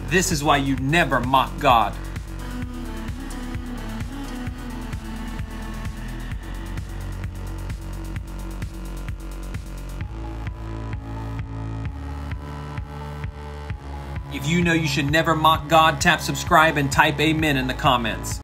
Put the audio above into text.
This is why you never mock God. If you know you should never mock God, tap subscribe and type amen in the comments.